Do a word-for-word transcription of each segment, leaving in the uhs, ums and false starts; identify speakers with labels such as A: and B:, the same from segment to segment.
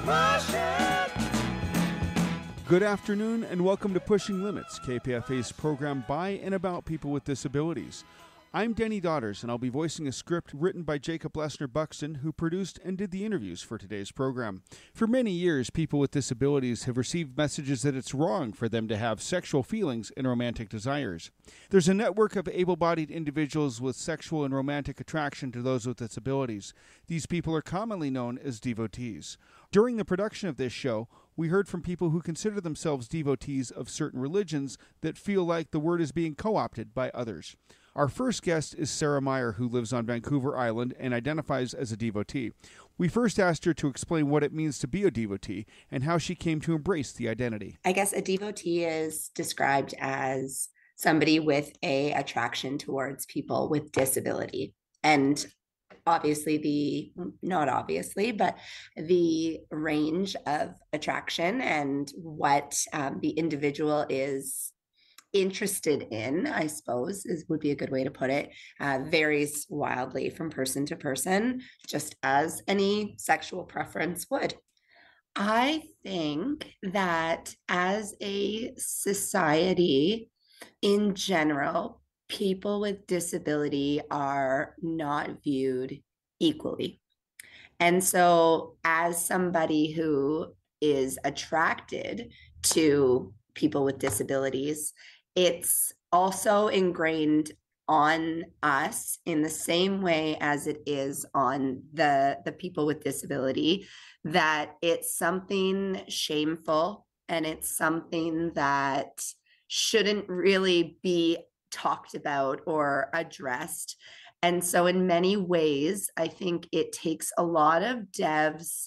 A: push it.
B: Good afternoon and welcome to Pushing Limits, K P F A's program by and about people with disabilities. I'm Denny Daughters, and I'll be voicing a script written by Jacob Lesner Buxton, who produced and did the interviews for today's program. For many years, people with disabilities have received messages that it's wrong for them to have sexual feelings and romantic desires. There's a network of able-bodied individuals with sexual and romantic attraction to those with disabilities. These people are commonly known as devotees. During the production of this show, we heard from people who consider themselves devotees of certain religions that feel like the word is being co-opted by others. Our first guest is Sarah Mae, who lives on Vancouver Island and identifies as a devotee. We first asked her to explain what it means to be a devotee and how she came to embrace the identity.
C: I guess a devotee is described as somebody with a attraction towards people with disability. And obviously the, not obviously, but the range of attraction and what um, the individual is interested in, I suppose, is would be a good way to put it, uh, varies wildly from person to person, just as any sexual preference would. I think that as a society in general, people with disability are not viewed equally. And so as somebody who is attracted to people with disabilities, it's also ingrained on us in the same way as it is on the, the people with disability, that it's something shameful and it's something that shouldn't really be talked about or addressed. And so in many ways, I think it takes a lot of devs'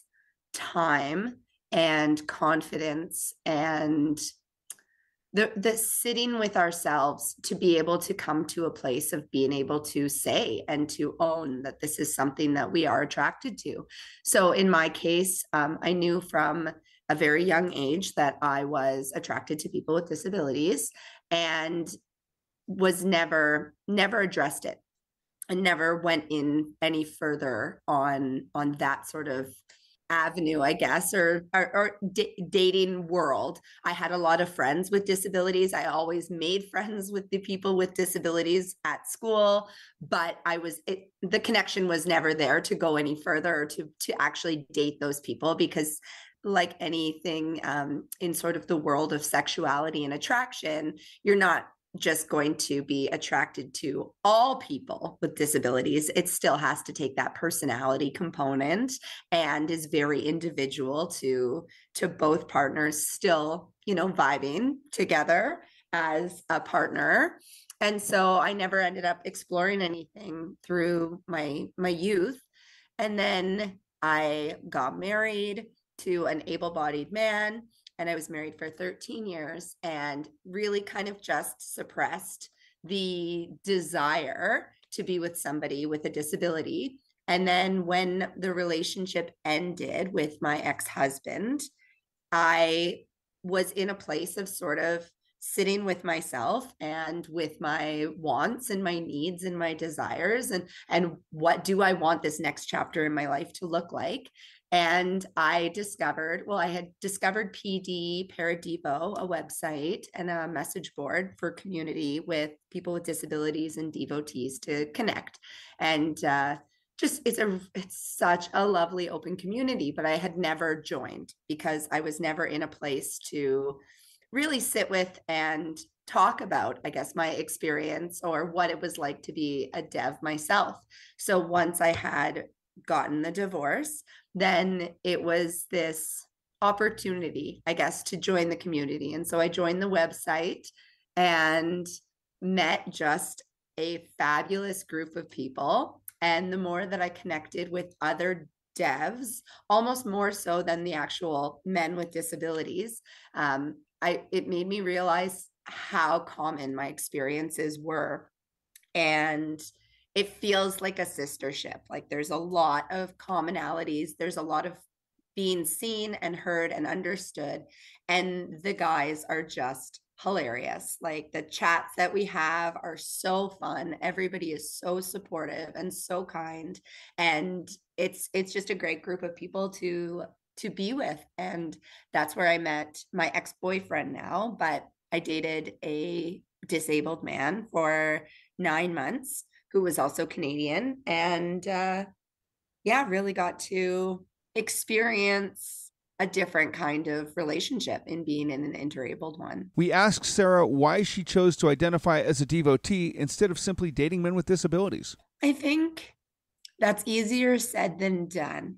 C: time and confidence and the, the sitting with ourselves to be able to come to a place of being able to say and to own that this is something that we are attracted to. So in my case, um, I knew from a very young age that I was attracted to people with disabilities and was never, never addressed it and never went in any further on, on that sort of avenue, I guess, or, or, or d- dating world. I had a lot of friends with disabilities. I always made friends with the people with disabilities at school, but I was, it, the connection was never there to go any further or to, to actually date those people, because like anything um, in sort of the world of sexuality and attraction, you're not just going to be attracted to all people with disabilities. It still has to take that personality component and is very individual to, to both partners still, you know, vibing together as a partner. And so I never ended up exploring anything through my, my youth. And then I got married to an able-bodied man, and I was married for thirteen years and really kind of just suppressed the desire to be with somebody with a disability. And then when the relationship ended with my ex-husband, I was in a place of sort of sitting with myself and with my wants and my needs and my desires and, and what do I want this next chapter in my life to look like? And I discovered, well, I had discovered P D Paradivo, a website and a message board for community with people with disabilities and devotees to connect. And uh, just, it's a, it's such a lovely open community, but I had never joined because I was never in a place to really sit with and talk about, I guess, my experience or what it was like to be a dev myself. So once I had gotten the divorce, then it was this opportunity, I guess, to join the community. And so I joined the website and met just a fabulous group of people. And the more that I connected with other devs, almost more so than the actual men with disabilities, um, I it made me realize how common my experiences were. And it feels like a sistership. Like there's a lot of commonalities. There's a lot of being seen and heard and understood. And the guys are just hilarious. Like the chats that we have are so fun. Everybody is so supportive and so kind. And it's it's just a great group of people to to be with. And that's where I met my ex-boyfriend now, but I dated a disabled man for nine months who was also Canadian. And uh, yeah, really got to experience a different kind of relationship in being in an interabled one.
B: We asked Sarah why she chose to identify as a devotee instead of simply dating men with disabilities.
C: I think that's easier said than done.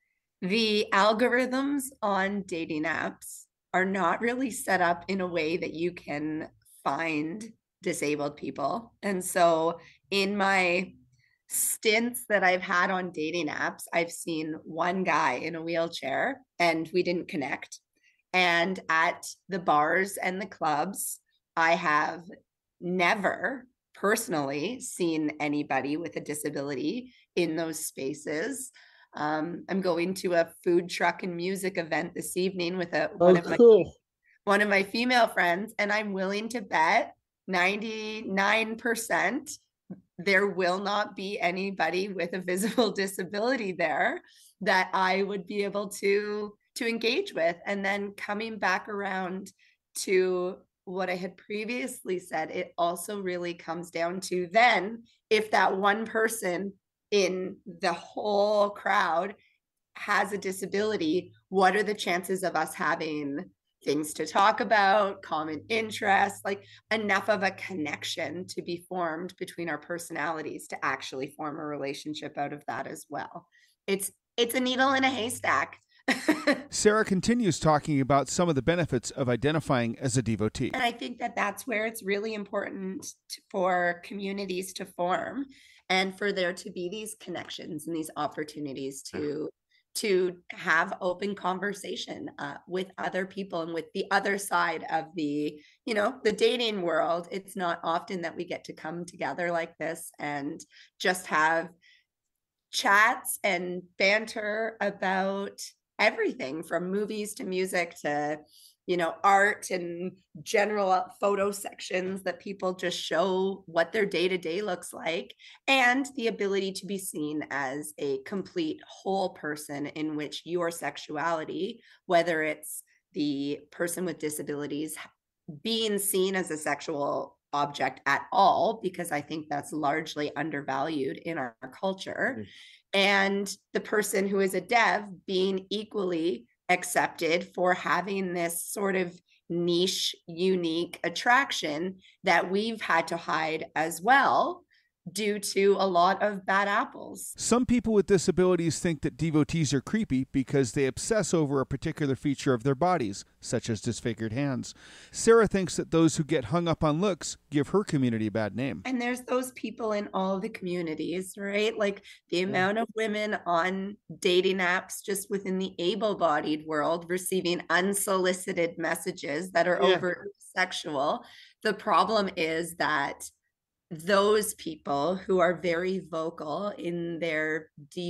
C: The algorithms on dating apps are not really set up in a way that you can find disabled people. And so in my stints that I've had on dating apps, I've seen one guy in a wheelchair and we didn't connect. And at the bars and the clubs, I have never personally seen anybody with a disability in those spaces. Um, I'm going to a food truck and music event this evening with a one
A: Oh,
C: of my
A: cool.
C: one of my female friends, and I'm willing to bet ninety-nine percent there will not be anybody with a visible disability there that I would be able to to engage with. And then coming back around to what I had previously said, it also really comes down to then if that one person in the whole crowd has a disability, what are the chances of us having things to talk about, common interests, like enough of a connection to be formed between our personalities to actually form a relationship out of that as well. It's it's a needle in a haystack.
B: Sarah continues talking about some of the benefits of identifying as a devotee.
C: And I think that that's where it's really important to, for communities to form and for there to be these connections and these opportunities to to have open conversation uh, with other people and with the other side of the, you know, the dating world. It's not often that we get to come together like this and just have chats and banter about everything from movies to music to, you know, art and general photo sections that people just show what their day-to-day looks like, and the ability to be seen as a complete whole person in which your sexuality, whether it's the person with disabilities being seen as a sexual object at all, because I think that's largely undervalued in our culture, mm-hmm. and the person who is a dev being equally accepted for having this sort of niche, unique attraction that we've had to hide as well due to a lot of bad apples.
B: Some people with disabilities think that devotees are creepy because they obsess over a particular feature of their bodies, such as disfigured hands. Sarah thinks that those who get hung up on looks give her community a bad name.
C: And there's those people in all the communities, right? Like the amount of women on dating apps just within the able-bodied world receiving unsolicited messages that are yeah. overtly sexual. The problem is that those people who are very vocal in their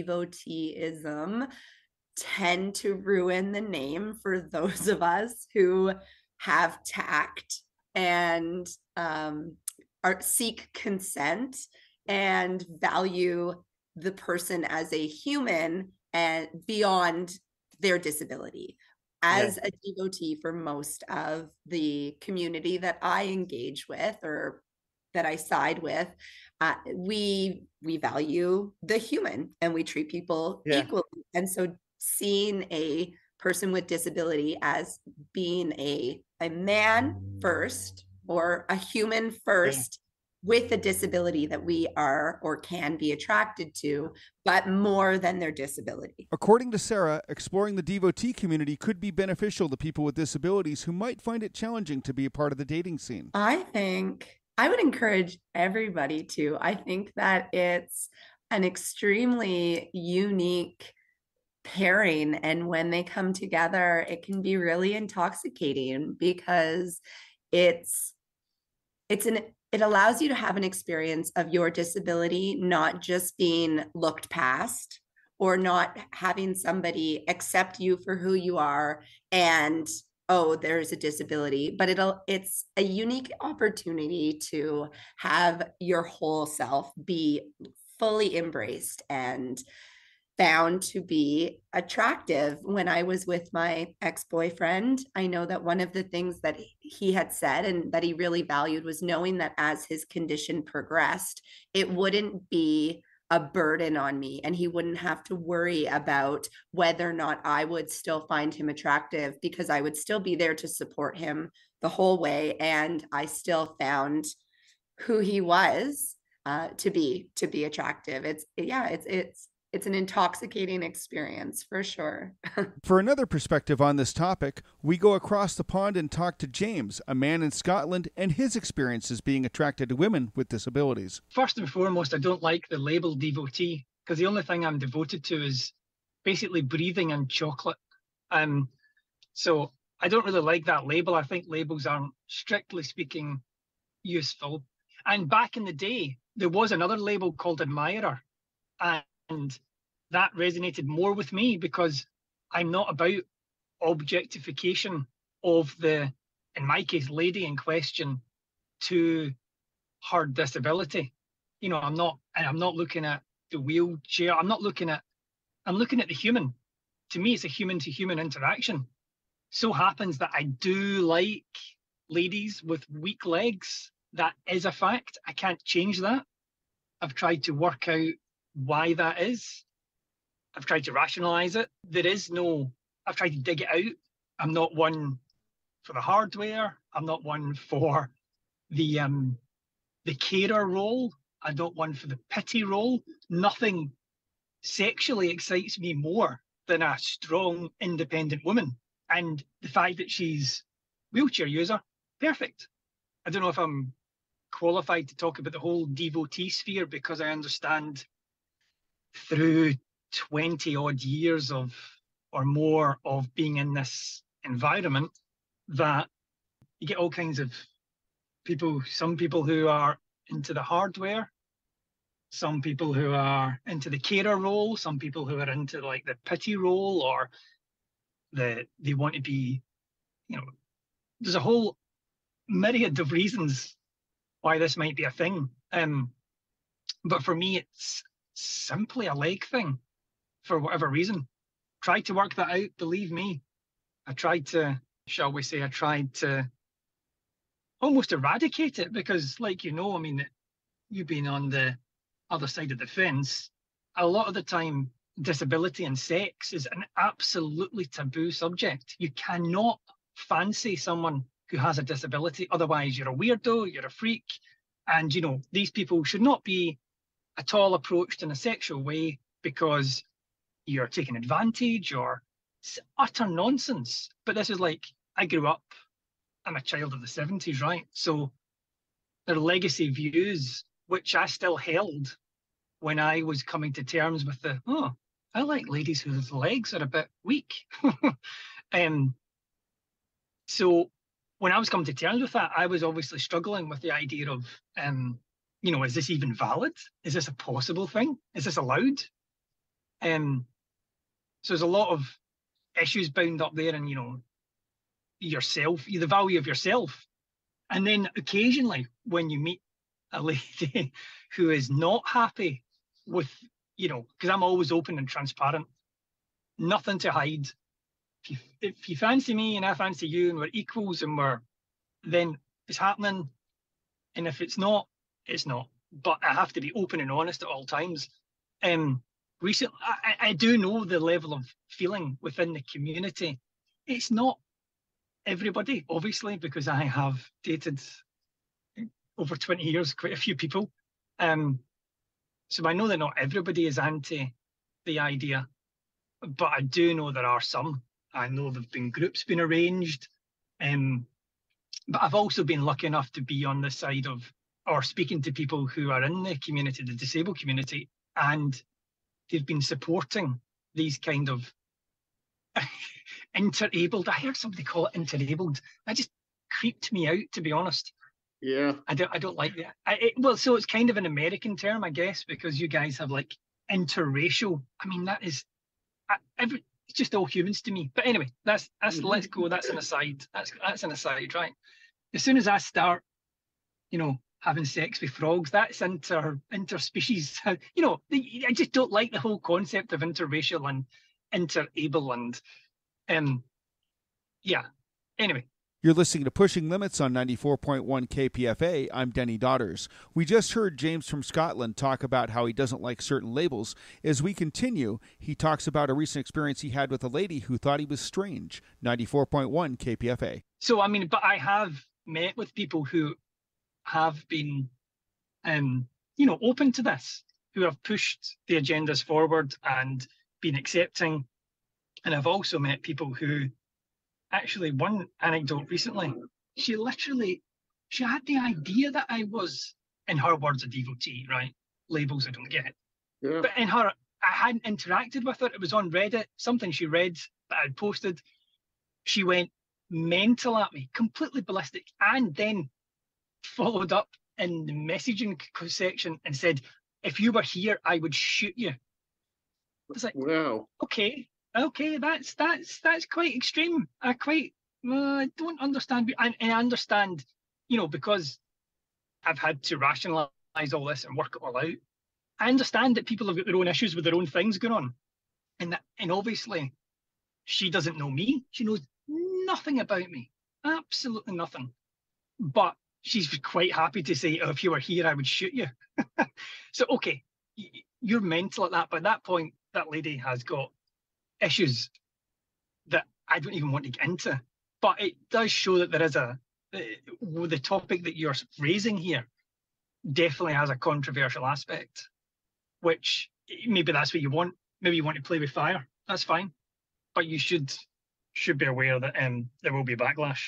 C: devoteeism tend to ruin the name for those of us who have tact and um, are, seek consent and value the person as a human and beyond their disability. As yeah. a devotee for most of the community that I engage with or that I side with, uh, we we value the human and we treat people yeah. equally. And so seeing a person with disability as being a, a man first or a human first yeah. with a disability that we are or can be attracted to, but more than their disability.
B: According to Sarah, exploring the devotee community could be beneficial to people with disabilities who might find it challenging to be a part of the dating scene.
C: I think I would encourage everybody to. I think that it's an extremely unique pairing. And when they come together, it can be really intoxicating because it's, it's an, it allows you to have an experience of your disability, not just being looked past or not having somebody accept you for who you are and oh, there's a disability, but it'll, it's a unique opportunity to have your whole self be fully embraced and found to be attractive. When I was with my ex-boyfriend, I know that one of the things that he had said and that he really valued was knowing that as his condition progressed, it wouldn't be a burden on me and he wouldn't have to worry about whether or not I would still find him attractive, because I would still be there to support him the whole way, and I still found who he was uh, to be to be attractive. It's yeah, it's it's it's an intoxicating experience for sure.
B: For another perspective on this topic, we go across the pond and talk to James, a man in Scotland, and his experiences being attracted to women with disabilities.
A: First and foremost, I don't like the label devotee, because the only thing I'm devoted to is basically breathing and chocolate. Um, so I don't really like that label. I think labels aren't, strictly speaking, useful. And back in the day, there was another label called admirer. And that resonated more with me, because I'm not about objectification of the, in my case, lady in question to her disability. You know, I'm not, and I'm not looking at the wheelchair. I'm not looking at, I'm looking at the human. To me, it's a human to human interaction. So happens that I do like ladies with weak legs. That is a fact. I can't change that. I've tried to work out why that is. I've tried to rationalize it. There is no, I've tried to dig it out. I'm not one for the hardware. I'm not one for the um the carer role. I'm not one for the pity role. Nothing sexually excites me more than a strong, independent woman. And the fact that she's wheelchair user, perfect. I don't know if I'm qualified to talk about the whole devotee sphere, because I understand through twenty odd years of or more of being in this environment that you get all kinds of people, some people who are into the hardware, some people who are into the carer role, some people who are into like the pity role, or the they want to be, you know, there's a whole myriad of reasons why this might be a thing. Um, but for me, it's simply a leg thing for whatever reason. Tried to work that out, believe me. I tried to, shall we say, I tried to almost eradicate it, because like, you know, I mean, you've been on the other side of the fence. A lot of the time, disability and sex is an absolutely taboo subject. You cannot fancy someone who has a disability. Otherwise, you're a weirdo, you're a freak. And, you know, these people should not be at all approached in a sexual way, because you're taking advantage, or it's utter nonsense. But this is like, I grew up, I'm a child of the seventies, right? So there are legacy views which I still held when I was coming to terms with the, oh, I like ladies whose legs are a bit weak. um, so when I was coming to terms with that, I was obviously struggling with the idea of, um, you know, is this even valid? Is this a possible thing? Is this allowed? Um, so there's a lot of issues bound up there, and, you know, yourself, the value of yourself. And then occasionally when you meet a lady who is not happy with, you know, because I'm always open and transparent, nothing to hide. If you, if you fancy me and I fancy you and we're equals and we're, then it's happening. And if it's not, it's not. But I have to be open and honest at all times. Um, recently, I, I do know the level of feeling within the community. It's not everybody, obviously, because I have dated over twenty years, quite a few people. Um, so I know that not everybody is anti the idea, but I do know there are some. I know there have been groups been arranged. Um, but I've also been lucky enough to be on the side of, or speaking to people who are in the community, the disabled community, and they've been supporting these kind of interabled. I heard somebody call it interabled. That just creeped me out, to be honest.
D: Yeah.
A: I don't I don't like that. I, it, well, so it's kind of an American term, I guess, because you guys have like interracial. I mean, that is, I, every, it's just all humans to me. But anyway, that's that's mm-hmm. let's go. That's an aside. That's that's an aside, right? As soon as I start, you know, having sex with frogs. That's inter interspecies. You know, I just don't like the whole concept of interracial and interable and um yeah. Anyway.
B: You're listening to Pushing Limits on ninety-four point one K P F A. I'm Denny Daughters. We just heard James from Scotland talk about how he doesn't like certain labels. As we continue, he talks about a recent experience he had with a lady who thought he was strange. ninety-four point one K P F A.
A: So, I mean, but I have met with people who have been, um, you know, open to this, who have pushed the agendas forward and been accepting. And I've also met people who, actually, one anecdote recently, she literally, she had the idea that I was, in her words, a devotee, right? Labels I don't get. Yeah. But in her, I hadn't interacted with her. It was on Reddit, something she read that I'd posted. She went mental at me, completely ballistic, and then followed up in the messaging section and said, if you were here, I would shoot you. I was like, wow. Okay. Okay, that's that's that's quite extreme. I quite uh, I don't understand, and, and I understand, you know, because I've had to rationalize all this and work it all out. I understand that people have got their own issues with their own things going on, and that, and obviously, she doesn't know me. She knows nothing about me, absolutely nothing. But she's quite happy to say, oh, if you were here, I would shoot you. So okay, you're mental at that, but at that point, that lady has got issues that I don't even want to get into, but it does show that there is a the topic that you're raising here definitely has a controversial aspect, which maybe that's what you want. Maybe you want to play with fire. That's fine, but you should should be aware that um, there will be backlash,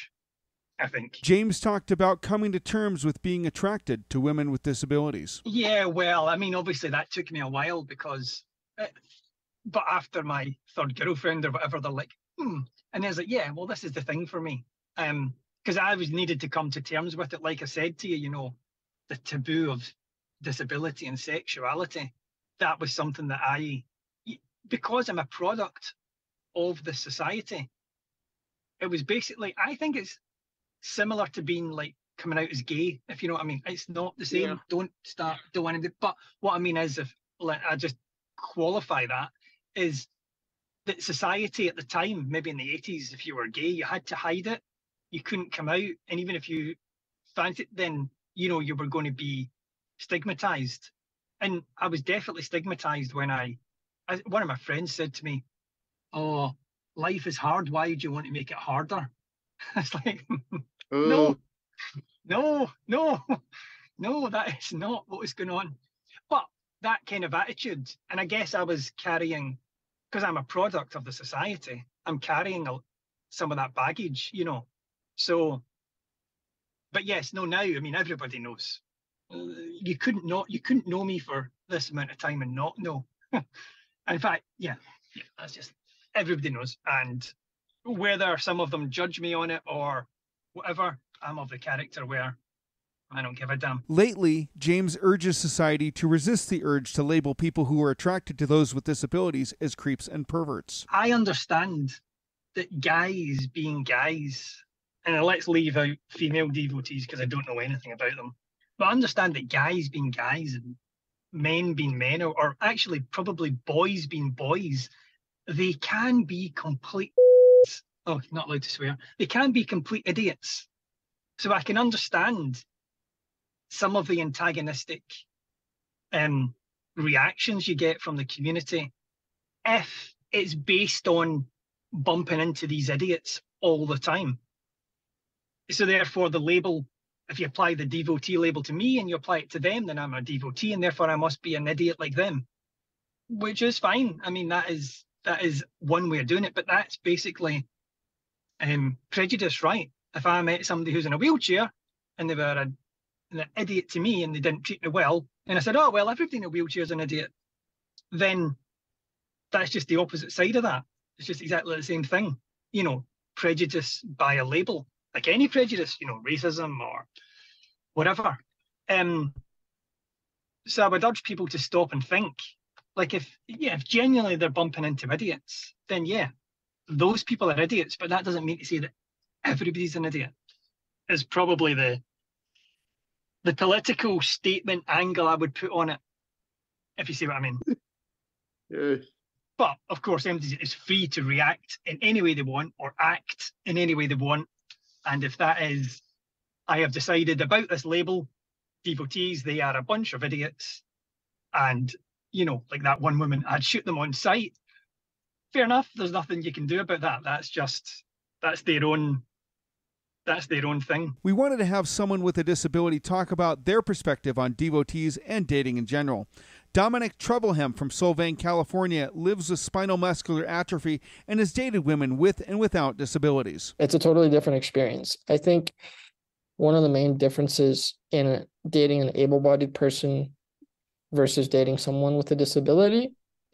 A: I think.
B: James talked about coming to terms with being attracted to women with disabilities.
A: Yeah, well, I mean, obviously that took me a while because. It, But after my third girlfriend or whatever, they're like, hmm. And I was like, yeah, well, this is the thing for me. Um, because I was needed to come to terms with it. Like I said to you, you know, the taboo of disability and sexuality, that was something that I, because I'm a product of the society, it was basically, I think it's similar to being like coming out as gay, if you know what I mean. It's not the same. Yeah. Don't start, don't want to do, but what I mean is, if like, I just qualify that, is that society at the time, maybe in the eighties, if you were gay, you had to hide it. You couldn't come out. And even if you fancied it, then, you know, you were going to be stigmatized. And I was definitely stigmatized when I, I, one of my friends said to me, oh, life is hard. Why do you want to make it harder? It's like, no, no, no, no, that is not what was going on. But that kind of attitude, and I guess I was carrying, because I'm a product of the society, I'm carrying a, some of that baggage, you know. So, but yes, no, now, I mean, everybody knows. Uh, you couldn't not, you couldn't know me for this amount of time and not know. In fact, yeah, yeah, that's just, everybody knows. And whether some of them judge me on it or whatever, I'm of the character where I don't give a damn.
B: Lately, James urges society to resist the urge to label people who are attracted to those with disabilities as creeps and perverts.
A: I understand that guys being guys, and let's leave out female devotees because I don't know anything about them, but I understand that guys being guys and men being men, or, or actually probably boys being boys, they can be complete, oh, not allowed to swear, they can be complete idiots. So I can understand some of the antagonistic um, reactions you get from the community if it's based on bumping into these idiots all the time. So therefore the label, if you apply the devotee label to me and you apply it to them, then I'm a devotee and therefore I must be an idiot like them, which is fine. I mean, that is that is one way of doing it, but that's basically um, prejudice, right? If I met somebody who's in a wheelchair and they were a an idiot to me and they didn't treat me well, and I said, oh, well, everybody in a wheelchair is an idiot, then that's just the opposite side of that. It's just exactly the same thing. You know, prejudice by a label, like any prejudice, you know, racism or whatever. Um, so I would urge people to stop and think, like if, yeah, if genuinely they're bumping into idiots, then yeah, those people are idiots, but that doesn't mean to say that everybody's an idiot. Is probably the the political statement angle I would put on it, if you see what I mean.
B: Yeah.
A: But of course, everybody is free to react in any way they want or act in any way they want. And if that is, I have decided about this label, devotees, they are a bunch of idiots. And, you know, like that one woman, I'd shoot them on sight. Fair enough. There's nothing you can do about that. That's just, that's their own, that's their own thing.
B: We wanted to have someone with a disability talk about their perspective on devotees and dating in general. Dominic Troubleham from Solvang, California, lives with spinal muscular atrophy and has dated women with and without disabilities.
D: It's a totally different experience. I think one of the main differences in dating an able-bodied person versus dating someone with a disability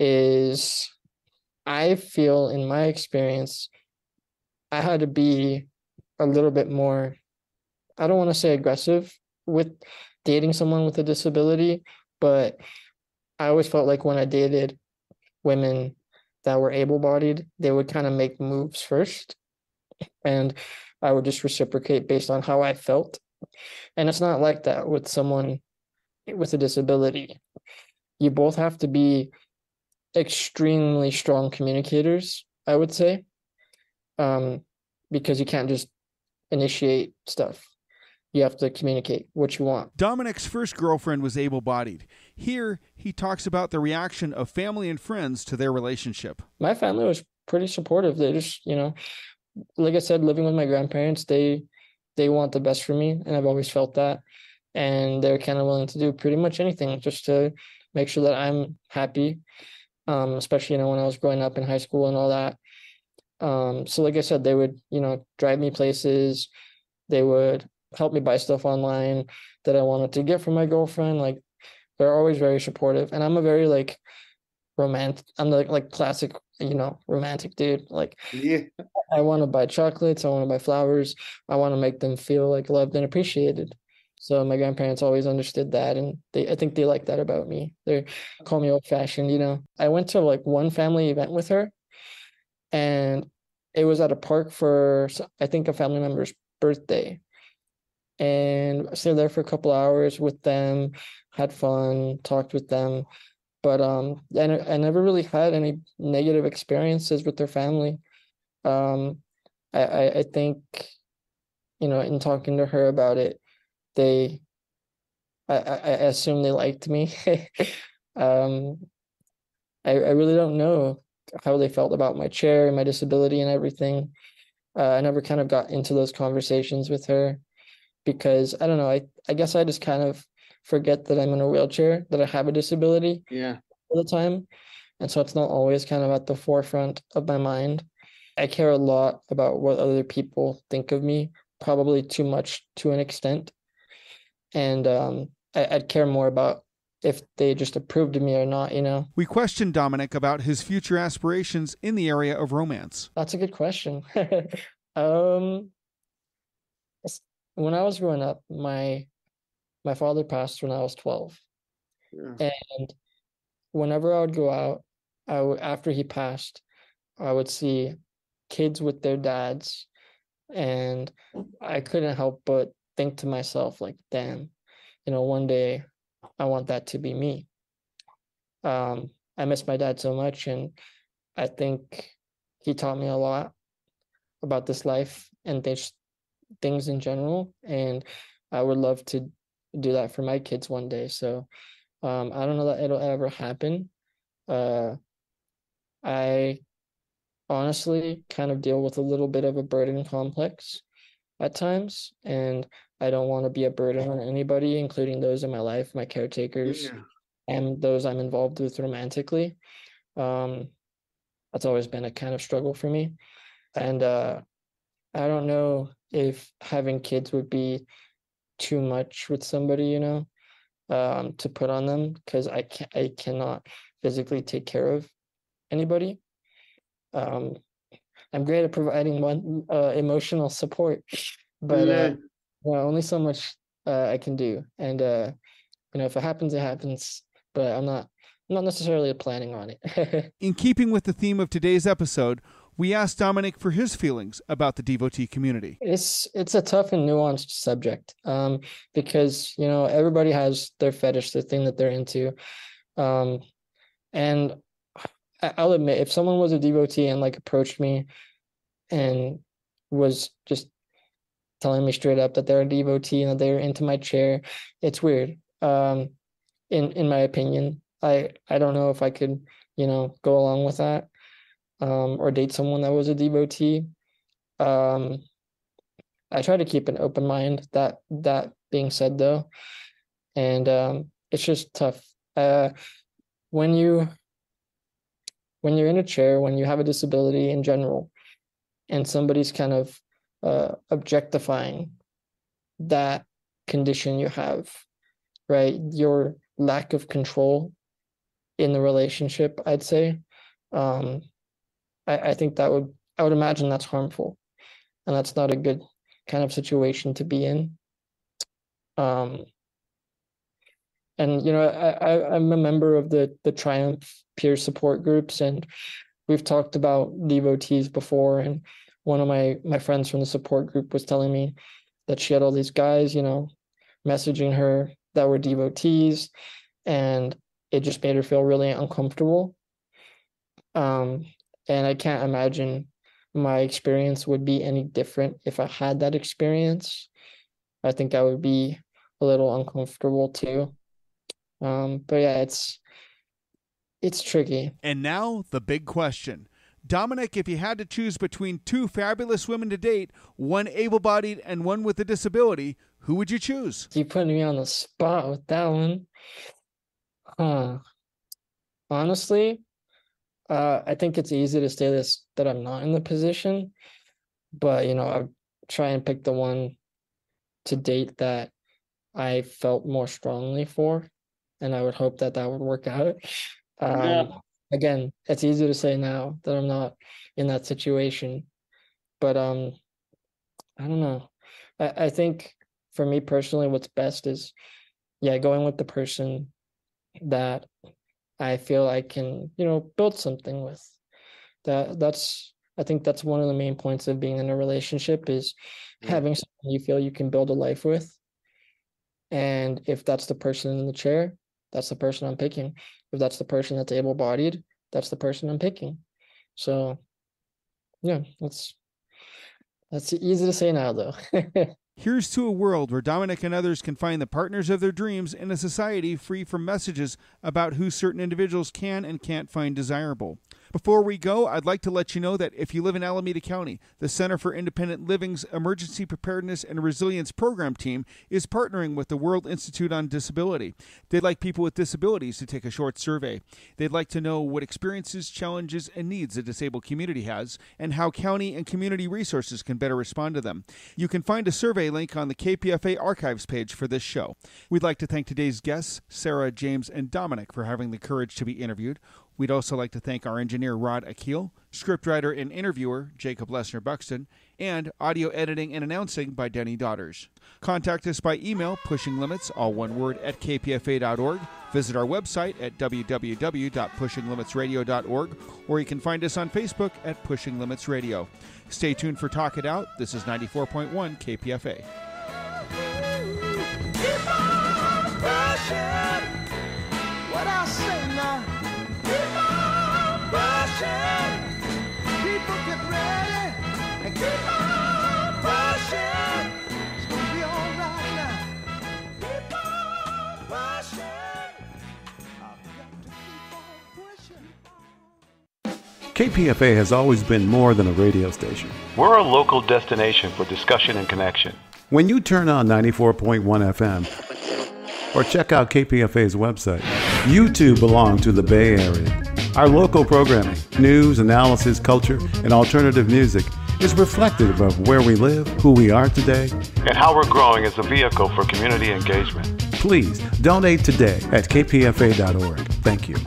D: is, I feel in my experience, I had to be a little bit more, I don't want to say aggressive with dating someone with a disability, but I always felt like when I dated women that were able-bodied, they would kind of make moves first, and I would just reciprocate based on how I felt. And it's not like that with someone with a disability. You both have to be extremely strong communicators, I would say, um, because you can't just initiate stuff. You have to communicate what you want.
B: Dominic's first girlfriend was able-bodied. Here, he talks about the reaction of family and friends to their relationship.
D: My family was pretty supportive. They just, you know, like I said, living with my grandparents, they they want the best for me, and I've always felt that. And they're kind of willing to do pretty much anything just to make sure that I'm happy, um, especially, you know, when I was growing up in high school and all that. Um, so like I said, they would, you know, drive me places. They would help me buy stuff online that I wanted to get for my girlfriend. Like, they're always very supportive. And I'm a very, like, romantic, I'm like, like classic, you know, romantic dude. Like, yeah. I want to buy chocolates. I want to buy flowers. I want to make them feel like loved and appreciated. So my grandparents always understood that, and they, I think they like that about me. They call me old-fashioned, you know. I went to like one family event with her, and it was at a park for, I think, a family member's birthday. And I stayed there for a couple hours with them, had fun, talked with them. But um, I, I never really had any negative experiences with their family. Um, I, I, I think, you know, in talking to her about it, they, I, I, I assume they liked me. um, I, I really don't know how they felt about my chair and my disability and everything. Uh, I never kind of got into those conversations with her because, I don't know, I, I guess I just kind of forget that I'm in a wheelchair, that I have a disability
B: yeah.
D: all the time. And so it's not always kind of at the forefront of my mind. I care a lot about what other people think of me, probably too much to an extent. And um, I, I'd care more about if they just approved of me or not, you know.
B: We questioned Dominic about his future aspirations in the area of romance.
D: That's a good question. um, when I was growing up, my my father passed when I was twelve. Yeah. And whenever I would go out, I would, after he passed, I would see kids with their dads, and I couldn't help but think to myself, like, damn, you know, one day I want that to be me. Um, I miss my dad so much, and I think he taught me a lot about this life and th- things in general, and I would love to do that for my kids one day. So um, I don't know that it'll ever happen. Uh, I honestly kind of deal with a little bit of a burden complex at times, and I don't want to be a burden on anybody, including those in my life, my caretakers, yeah. and those I'm involved with romantically. Um, that's always been a kind of struggle for me. And uh, I don't know if having kids would be too much with somebody, you know, um, to put on them, because I can I cannot physically take care of anybody. Um, I'm great at providing one uh, emotional support, but yeah. uh, well, only so much uh, I can do. And uh, you know, if it happens, it happens. But I'm not I'm not necessarily planning on it.
B: In keeping with the theme of today's episode, We asked Dominic for his feelings about the devotee community.
D: It's it's a tough and nuanced subject um, because, you know, everybody has their fetish, their thing that they're into. Um, and I'll admit, if someone was a devotee and like approached me and was just telling me straight up that they're a devotee and that they're into my chair, it's weird. Um, in in my opinion, I I don't know if I could, you know, go along with that um, or date someone that was a devotee. Um, I try to keep an open mind. That that being said, though, and um, it's just tough. Uh, when you when you're in a chair, when you have a disability in general, and somebody's kind of uh, objectifying that condition you have, right? Your lack of control in the relationship, I'd say. Um, I, I think that would, I would imagine that's harmful, and that's not a good kind of situation to be in. Um, and, you know, I, I, I'm a member of the, the Triumph peer support groups, and we've talked about devotees before. And one of my, my friends from the support group was telling me that she had all these guys, you know, messaging her that were devotees, and it just made her feel really uncomfortable. Um, and I can't imagine my experience would be any different if I had that experience. I think I would be a little uncomfortable too. Um, but yeah, it's it's tricky.
B: And now the big question. Dominic, if you had to choose between two fabulous women to date, one able-bodied and one with a disability, who would you choose?
D: You putting me on the spot with that one. Huh. Honestly, uh, I think it's easy to say this, that I'm not in the position, but, you know, I try and pick the one to date that I felt more strongly for, and I would hope that that would work out. Um, yeah. Again, it's easy to say now that I'm not in that situation, but um, I don't know. I, I think for me personally, what's best is, yeah, going with the person that I feel I can, you know, build something with. That that's I think that's one of the main points of being in a relationship is yeah. having someone you feel you can build a life with. And if that's the person in the chair, that's the person I'm picking. If that's the person that's able-bodied, that's the person I'm picking. So, yeah, that's that's easy to say now, though.
B: Here's to a world where Dominic and others can find the partners of their dreams in a society free from messages about who certain individuals can and can't find desirable. Before we go, I'd like to let you know that if you live in Alameda County, the Center for Independent Living's Emergency Preparedness and Resilience program team is partnering with the World Institute on Disability. They'd like people with disabilities to take a short survey. They'd like to know what experiences, challenges, and needs the disabled community has, and how county and community resources can better respond to them. You can find a survey link on the K P F A archives page for this show. We'd like to thank today's guests, Sarah, James, and Dominic, for having the courage to be interviewed. We'd also like to thank our engineer, Rod Akil, scriptwriter and interviewer, Jacob Lesner Buxton, and audio editing and announcing by Denny Daughters. Contact us by email, pushing limits, all one word, at k p f a dot org. Visit our website at w w w dot pushing limits radio dot org, or you can find us on Facebook at Pushing Limits Radio. Stay tuned for Talk It Out. This is ninety-four point one K P F A.
E: Keep on pushing. What I say now? Keep on pushing. People get ready and keep on pushing. It's gonna be all right now. Keep on pushing. I've got to keep on pushing.
F: K P F A has always been more than a radio station.
G: We're a local destination for discussion and connection.
F: When you turn on ninety-four point one F M or check out K P F A's website, you too belong to the Bay Area. Our local programming, news, analysis, culture, and alternative music is reflective of where we live, who we are today,
G: and how we're growing as a vehicle for community engagement.
F: Please donate today at k p f a dot org. Thank you.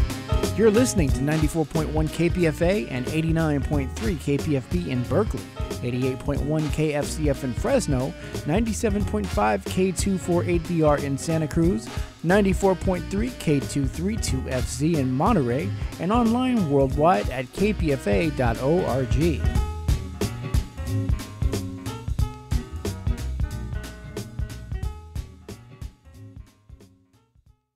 H: You're listening to ninety-four point one K P F A and eighty-nine point three K P F B in Berkeley. eighty-eight point one K F C F in Fresno, ninety-seven point five K two forty-eight B R in Santa Cruz, ninety-four point three K two thirty-two F Z in Monterey, and online worldwide at k p f a dot org.